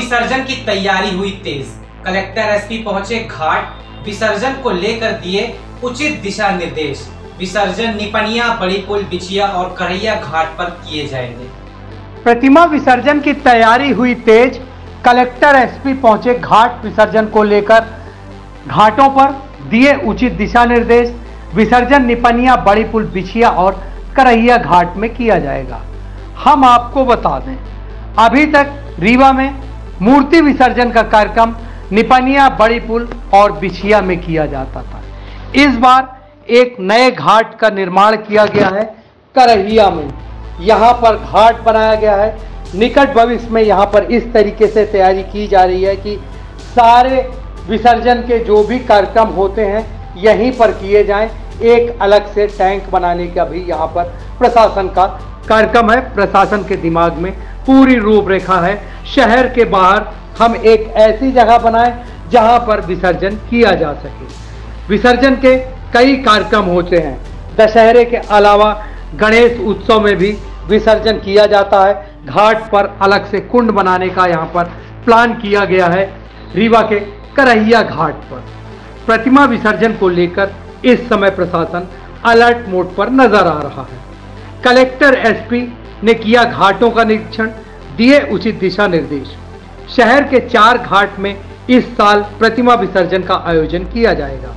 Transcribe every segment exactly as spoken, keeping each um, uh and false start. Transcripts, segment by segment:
विसर्जन की तैयारी हुई तेज। कलेक्टर एसपी पहुंचे घाट, विसर्जन को लेकर दिए उचित दिशा निर्देश। विसर्जन निपनिया, बड़ी पुल, बिछिया और करैया घाट पर किए जाएंगे। प्रतिमा विसर्जन की तैयारी हुई तेज। कलेक्टर एसपी पहुंचे घाट, विसर्जन को लेकर घाटों पर दिए उचित दिशा निर्देश। विसर्जन निपनिया, बड़ी पुल, बिछिया और करैया घाट में किया जाएगा। हम आपको बता दें, अभी तक रीवा में मूर्ति विसर्जन का कार्यक्रम निपनिया, बड़ी पुल और बिछिया में किया जाता था। इस बार एक नए घाट का निर्माण किया गया है करैया में। यहाँ पर घाट बनाया गया है। निकट भविष्य में यहाँ पर इस तरीके से तैयारी की जा रही है कि सारे विसर्जन के जो भी कार्यक्रम होते हैं यहीं पर किए जाएं। एक अलग से टैंक बनाने का भी यहाँ पर प्रशासन का कार्यक्रम है। प्रशासन के दिमाग में पूरी रूपरेखा है। शहर के बाहर हम एक ऐसी जगह बनाएं जहाँ पर विसर्जन किया जा सके। विसर्जन के कई कार्यक्रम होते हैं। दशहरे के अलावा गणेश उत्सव में भी विसर्जन किया जाता है। घाट पर अलग से कुंड बनाने का यहाँ पर प्लान किया गया है। रीवा के करैया घाट पर प्रतिमा विसर्जन को लेकर इस समय प्रशासन अलर्ट मोड पर नजर आ रहा है। कलेक्टर एसपी ने किया घाटों का निरीक्षण, दिए उचित दिशा निर्देश। शहर के चार घाट में इस साल प्रतिमा विसर्जन का आयोजन किया जाएगा।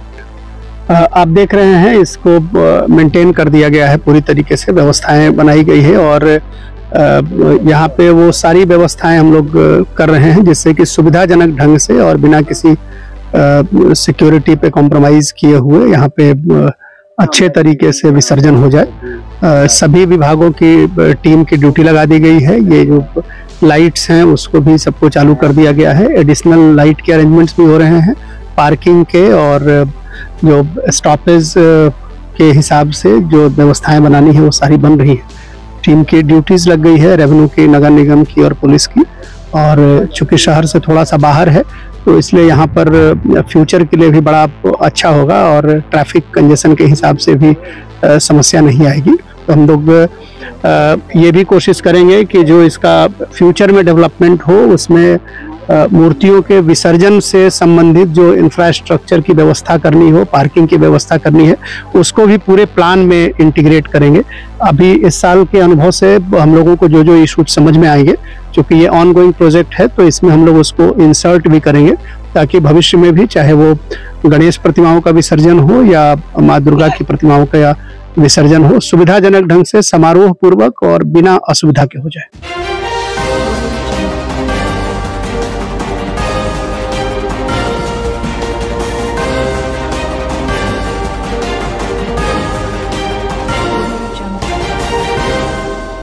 आप देख रहे हैं, इसको मेंटेन कर दिया गया है, पूरी तरीके से व्यवस्थाएं बनाई गई है और यहाँ पे वो सारी व्यवस्थाएं हम लोग कर रहे हैं जिससे कि सुविधाजनक ढंग से और बिना किसी सिक्योरिटी पे कॉम्प्रोमाइज किए हुए यहाँ पे अच्छे तरीके से विसर्जन हो जाए। सभी विभागों की टीम की ड्यूटी लगा दी गई है। ये जो लाइट्स हैं उसको भी सबको चालू कर दिया गया है। एडिशनल लाइट के अरेंजमेंट्स भी हो रहे हैं। पार्किंग के और जो स्टॉपेज के हिसाब से जो व्यवस्थाएं बनानी है वो सारी बन रही है। टीम की ड्यूटीज लग गई है, रेवेन्यू की, नगर निगम की और पुलिस की। और चूंकि शहर से थोड़ा सा बाहर है तो इसलिए यहाँ पर फ्यूचर के लिए भी बड़ा अच्छा होगा और ट्रैफिक कंजेशन के हिसाब से भी आ, समस्या नहीं आएगी। तो हम लोग ये भी कोशिश करेंगे कि जो इसका फ्यूचर में डेवलपमेंट हो उसमें मूर्तियों के विसर्जन से संबंधित जो इंफ्रास्ट्रक्चर की व्यवस्था करनी हो, पार्किंग की व्यवस्था करनी है, उसको भी पूरे प्लान में इंटीग्रेट करेंगे। अभी इस साल के अनुभव से हम लोगों को जो जो इशू समझ में आएंगे, क्योंकि ये ऑन गोइंग प्रोजेक्ट है तो इसमें हम लोग उसको इंसर्ट भी करेंगे ताकि भविष्य में भी चाहे वो गणेश प्रतिमाओं का विसर्जन हो या माँ दुर्गा की प्रतिमाओं का विसर्जन हो, सुविधाजनक ढंग से, समारोह पूर्वक और बिना असुविधा के हो जाए।